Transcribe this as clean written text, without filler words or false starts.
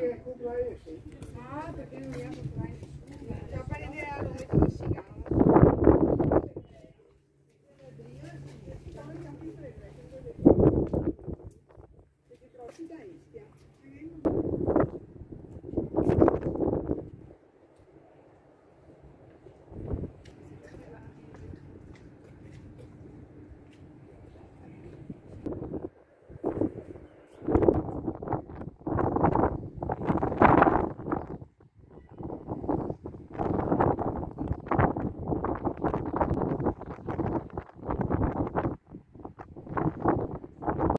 Ah, perché non mi ha comprato nessuno. Già per idea lo metto a sigaro.